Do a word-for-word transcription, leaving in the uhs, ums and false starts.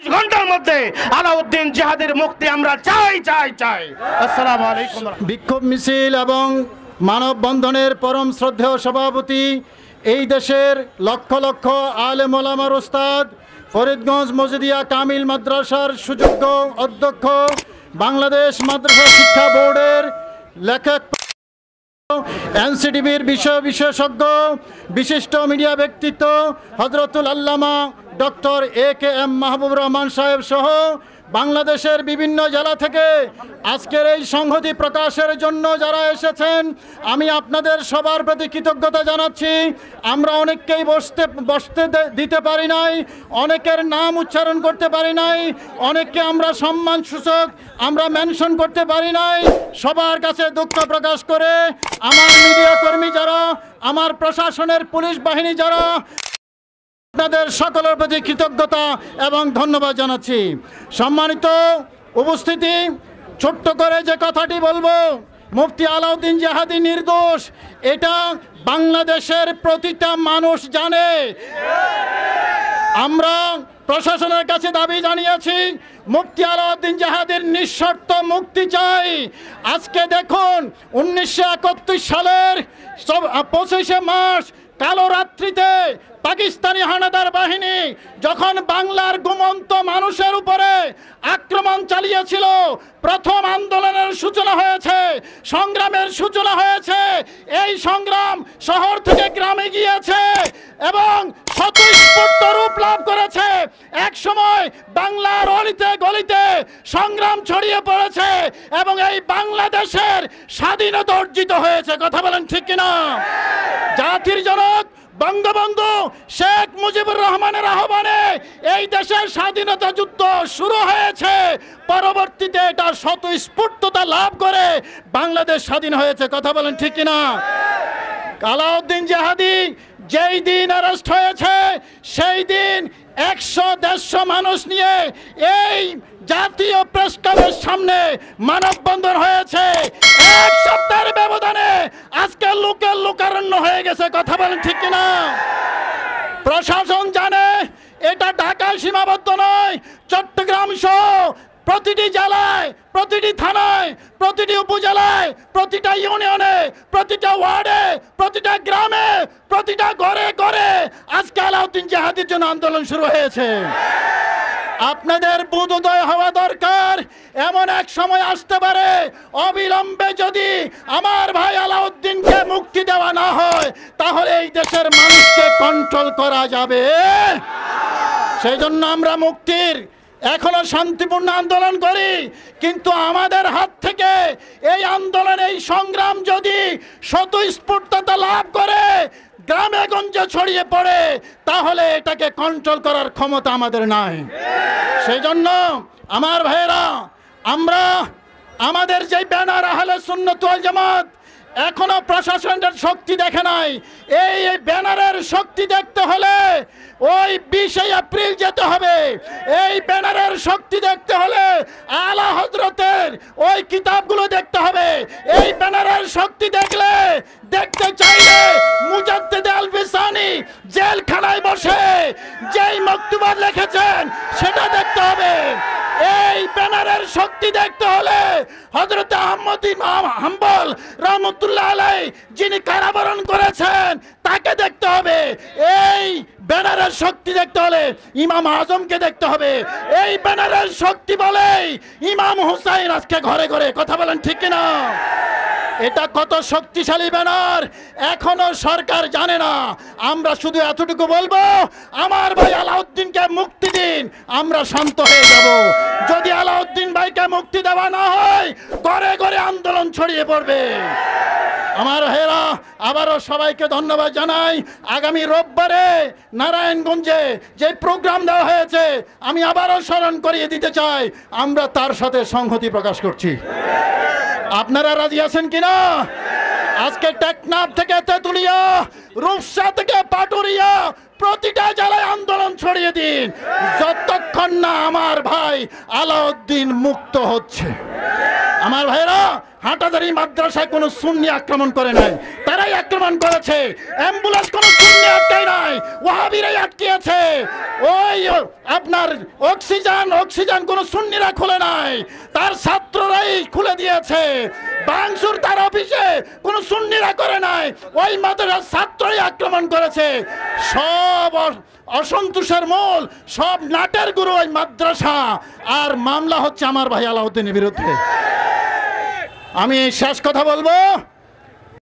ঘন্টার মধ্যে আলাউদ্দিন জিহাদির মুক্তি আমরা চাই চাই চাই। আসসালামু আলাইকুম। বিক্ষোভ মিছিল এবং মানববন্ধনের পরম শ্রদ্ধেয় সভাপতি, এই দেশের লক্ষ লক্ষ আলেম ওলামার ওস্তাদ, ফরিদগঞ্জ মজিদিয়া কামিল মাদ্রাসার সুযোগ্য অধ্যক্ষ, বাংলাদেশ মাদ্রাসা শিক্ষা বোর্ডের লেখক, এনসিটিভির বিষয় বিশেষজ্ঞ, বিশিষ্ট মিডিয়া ব্যক্তিত্ব হযরতুল আল্লামা doctor A K M Mahbub Rahman সাহেব সহ বাংলাদেশের বিভিন্ন জেলা থেকে আজকের এই সংহতি প্রকাশের জন্য যারা এসেছেন, আমি আপনাদের সবার প্রতি কৃতজ্ঞতা জানাচ্ছি। আমরা অনেককেই বসতে বসতে দিতে পারি নাই, অনেকের নাম উচ্চারণ করতে পারি নাই, অনেককে আমরা সম্মানসূচক আমরা মেনশন করতে পারি নাই। সবার কাছে দুঃখ প্রকাশ করে আমার মিডিয়া কর্মী যারা, আমার প্রশাসনের পুলিশ বাহিনী যারা, আপনাদের সকলের প্রতি কৃতজ্ঞতা এবং ধন্যবাদ জানাচ্ছি। সম্মানিত উপস্থিতি, ছোট্ট করে যে কথাটি বলবো, মুফতি আলাউদ্দিন জিহাদি নির্দোষ, এটা বাংলাদেশের প্রতিটা মানুষ জানে। আমরা প্রশাসনের কাছে দাবি জানিয়েছি, মুফতি আলাউদ্দিন জিহাদির নিঃশর্ত মুক্তি চাই। আজকে দেখুন, উনিশশো একাত্তর সালের পঁচিশে মার্চ কালো রাত্রিতে পাকিস্তানি হানাদার বাহিনী যখন বাংলার ঘুমন্ত মানুষের উপরে আক্রমণ চালিয়েছিল, প্রথম আন্দোলনের সূচনা হয়েছে, সংগ্রামের সূচনা হয়েছে। এই সংগ্রাম শহর থেকে গ্রামে গিয়েছে এবং স্বতঃস্ফূর্ত রূপ লাভ করেছে। এক সময় বাংলার অলিতে গলিতে সংগ্রাম ছড়িয়ে পড়েছে এবং এই বাংলাদেশের স্বাধীনতা অর্জিত হয়েছে। কথা বলেন ঠিক কিনা? জাতির জনক বঙ্গবন্ধু শেখ মুজিবুর রহমানের আহ্বানে এই দেশের স্বাধীনতা যুদ্ধ শুরু হয়েছে। পরবর্তীতে এটা স্বতঃস্ফূর্ততা লাভ করে বাংলাদেশ স্বাধীন হয়েছে। কথা বলেন ঠিক কিনা? আলাউদ্দিন জিহাদি যেই দিন অ্যারেস্ট হয়েছে, সেই দিন একশো দেড়শো মানুষ নিয়ে এই জাতীয় প্রেস ক্লাবের সামনে মানববন্ধন হয়েছে। এক সপ্তাহের ব্যবধানে আজকে লোকের লোকারণ্য হয়ে গেছে। কথা বলেন ঠিক কিনা? প্রশাসন জানে এটা ঢাকায় সীমাবদ্ধ নয়, চট্টগ্রাম সহ প্রতিটি জেলায়, প্রতিটি থানায়, প্রতিটি উপজেলায়, প্রতিটা ইউনিয়নে, প্রতিটা ওয়ার্ডে, প্রতিটা গ্রামে, প্রতিটা ঘরে ঘরে আজকে আলাউদ্দিন জিহাদির জন্য আন্দোলন শুরু হয়েছে। আপনাদের বোধোদয় হওয়া দরকার, এমন এক সময় আসতে পারে অবিলম্বে যদি আমার ভাই আলাউদ্দিনকে মুক্তি দেওয়া না হয়, তাহলে এই দেশের মানুষকে কন্ট্রোল করা যাবে। সেই জন্য আমরা মুক্তির এখনো শান্তিপূর্ণ আন্দোলন করি, কিন্তু আমাদের হাত থেকে এই আন্দোলন, এই সংগ্রাম যদি স্বতঃস্ফূর্ততা লাভ করে গ্রামে গঞ্জে ছড়িয়ে পড়ে, তাহলে এটাকে কন্ট্রোল করার ক্ষমতা আমাদের নাই। সেই জন্য আমার ভাইয়েরা, আমরা আমাদের যে ব্যানার আহলে সুন্নাত ওয়াল জামাত, এখনো প্রশাসনের শক্তি দেখে নাই। এই ব্যানারের শক্তি দেখতে হলে ওই বিশে এপ্রিল যেতে হবে। এই ব্যানারের শক্তি দেখতে হলে আলা হযরতের ওই কিতাবগুলো দেখতে হবে। এই ব্যানারের শক্তি দেখলে, দেখতে চাইলে মুজাদ্দিদ আল-বিসানি জেলখানায় বসে যেই মক্তবা লিখেছেন সেটা দেখতে হবে। এই ব্যানারের শক্তি দেখতে হলে হযরত আহমদ ইমাম হাম্বল রাহমাতুল্লাহ আলাইহি যিনি কারাবরণ করেছেন তাকে দেখতে হবে। এই ব্যানারের শক্তি দেখতে হলে ইমাম আজমকে দেখতে হবে। এই ব্যানারের শক্তি বলেই ইমাম হুসাইন আজকে ঘরে ঘরে। কথা বলেন ঠিক কিনা? এটা কত শক্তিশালী ব্যানার এখনো সরকার জানে না। আমরা শুধু এতটুকু বলবো, আমার ভাই আলাউদ্দিনকে মুক্তি দিন, আমরা শান্ত হয়ে যাব। যদি আলাউদ্দিন ভাইকে মুক্তি দেওয়া না হয়, ঘরে ঘরে আন্দোলন ছড়িয়ে পড়বে। আমার ভাইয়েরা, আবারও সবাইকে ধন্যবাদ জানাই। আগামী রোববারে নারায়ণগঞ্জে যে প্রোগ্রাম দেওয়া হয়েছে, আমি আবারও স্মরণ করিয়ে দিতে চাই, আমরা তার সাথে সংহতি প্রকাশ করছি। আপনারা রাজি আছেন কিনা? আজকে টেকনাফ থেকে তেতুলিয়া, রূপসা থেকে পাটুরিয়া, প্রতিটা জেলায় আন্দোলন ছড়িয়ে দিন, যতক্ষণ না আমার ভাই আলাউদ্দিন মুক্ত হচ্ছে। আমার ভাইরা হাটাজারি মাদ্রাসায় কোনো সুন্নি আক্রমণ করে নাই, তারাই আক্রমণ করেছে। অ্যাম্বুলেন্স কোনো সুন্নি আটকায় নাই, ওয়াহাবিরাই আটকিয়েছে। ওই আপনার অক্সিজেন অক্সিজেন কোনো সুন্নিরা খুলে নাই, তার ছাত্ররাই খুলে দিয়েছে। বাংসুর তার অফিসে কোনো সুন্নিরা করে নাই, ওই মাদ্রাসার ছাত্রই আক্রমণ করেছে। সব অসন্তোষের মূল, সব নাটের গুরু ওই মাদ্রাসা, আর মামলা হচ্ছে আমার ভাই আলাউদ্দিনের বিরুদ্ধে। আমি শেষ কথা বলবো,